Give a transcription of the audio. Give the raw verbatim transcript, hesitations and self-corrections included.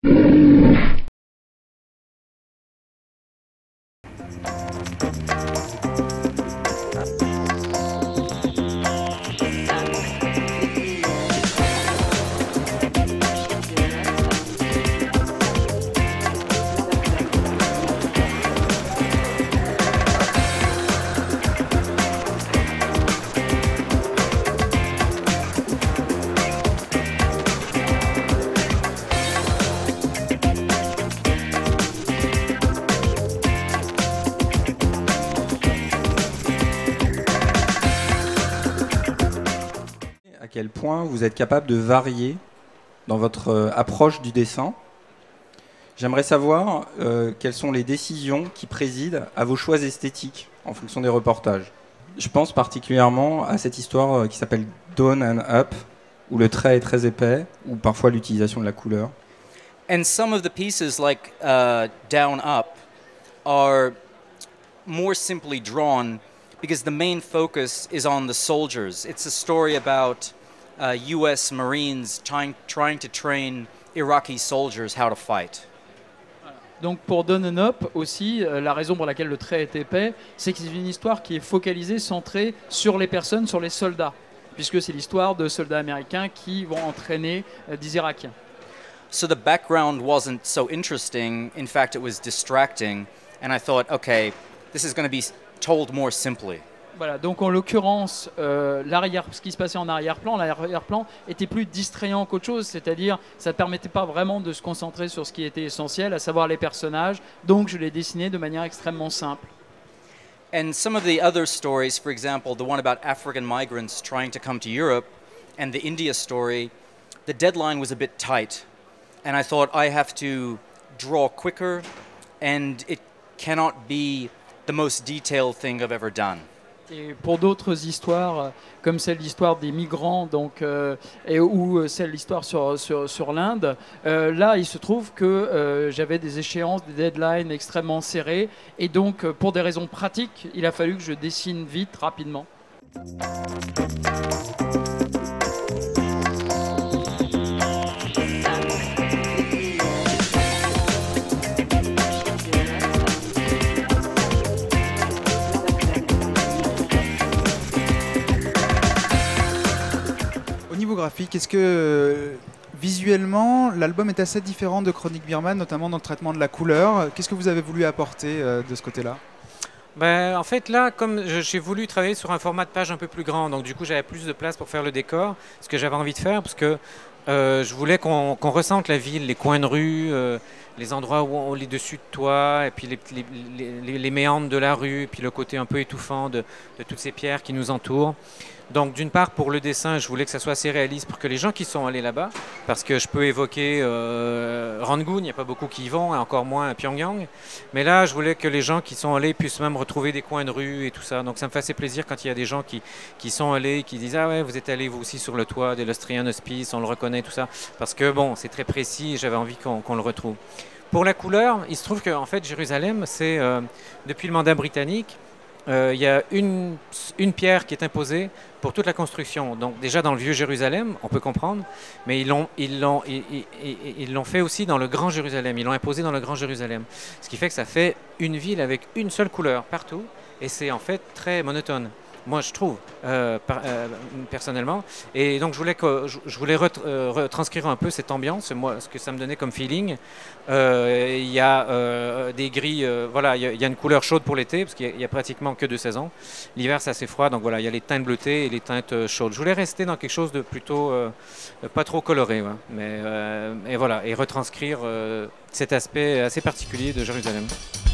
À quel point vous êtes capable de varier dans votre euh, approche du dessin. J'aimerais savoir euh, quelles sont les décisions qui président à vos choix esthétiques en fonction des reportages. Je pense particulièrement à cette histoire euh, qui s'appelle Down and Up, où le trait est très épais, ou parfois l'utilisation de la couleur. And some of the pieces like uh, Down Up are more simply drawn because the main focus is on the soldiers. It's a story about uh, U S Marines trying, trying to train Iraqi soldiers how to fight. Donc pour Down and Up aussi, euh, la raison pour laquelle le trait est épais, c'est que c'est une histoire qui est focalisée, centrée sur les personnes, sur les soldats, puisque c'est l'histoire de soldats américains qui vont entraîner euh, des Irakiens. So the background wasn't so interesting. In fact, it was distracting. And I thought, okay, this is going to be told more simply. Voilà, donc en l'occurrence, euh, l'arrière, ce qui se passait en arrière-plan, l'arrière-plan était plus distrayant qu'autre chose, c'est-à-dire ça ne permettait pas vraiment de se concentrer sur ce qui était essentiel, à savoir les personnages, donc je l'ai dessiné de manière extrêmement simple. And some of the other stories, for example, the one about African migrants trying to come to Europe, and the India story, the deadline was a bit tight. And I thought I have to draw quicker, and it cannot be the most detailed thing I've ever done. Et pour d'autres histoires, comme celle l'histoire des migrants, donc, euh, et, ou celle l'histoire sur, sur, sur l'Inde, euh, là il se trouve que euh, j'avais des échéances, des deadlines extrêmement serrées, et donc euh, pour des raisons pratiques, il a fallu que je dessine vite, rapidement. Graphique, est-ce que euh, visuellement l'album est assez différent de Chronique Birmane, notamment dans le traitement de la couleur? Qu'est-ce que vous avez voulu apporter euh, de ce côté-là? Ben, en fait là, comme j'ai voulu travailler sur un format de page un peu plus grand, donc du coup j'avais plus de place pour faire le décor, ce que j'avais envie de faire, parce que euh, je voulais qu'on qu'on ressente la ville, les coins de rue, euh, les endroits où on les dessus de toit, et puis les, les, les, les méandres de la rue, et puis le côté un peu étouffant de, de toutes ces pierres qui nous entourent. Donc d'une part pour le dessin, je voulais que ça soit assez réaliste pour que les gens qui sont allés là-bas, parce que je peux évoquer euh, Rangoon, il n'y a pas beaucoup qui y vont, et encore moins à Pyongyang, mais là je voulais que les gens qui sont allés puissent même retrouver des coins de rue et tout ça. Donc ça me fait assez plaisir quand il y a des gens qui, qui sont allés, qui disent « Ah ouais, vous êtes allés vous aussi sur le toit de l'Austrian Hospice, on le reconnaît, tout ça », parce que bon, c'est très précis et j'avais envie qu'on qu'on le retrouve. Pour la couleur, il se trouve qu'en fait Jérusalem, c'est euh, depuis le mandat britannique, Euh, il y a une, une pierre qui est imposée pour toute la construction. Donc déjà dans le vieux Jérusalem, on peut comprendre, mais ils l'ont ils l'ont ils, ils, ils l'ont fait aussi dans le grand Jérusalem. Ils l'ont imposé dans le grand Jérusalem. Ce qui fait que ça fait une ville avec une seule couleur partout, et c'est en fait très monotone. Moi, je trouve, euh, par, euh, personnellement. Et donc, je voulais, que, je, je voulais ret, euh, retranscrire un peu cette ambiance, moi, ce que ça me donnait comme feeling. Euh, il y a euh, des grilles, euh, voilà, il y, y a une couleur chaude pour l'été, parce qu'il n'y a, a pratiquement que deux saisons. L'hiver, c'est assez froid, donc voilà, il y a les teintes bleutées et les teintes chaudes. Je voulais rester dans quelque chose de plutôt, euh, pas trop coloré, ouais, mais euh, et voilà, et retranscrire euh, cet aspect assez particulier de Jérusalem.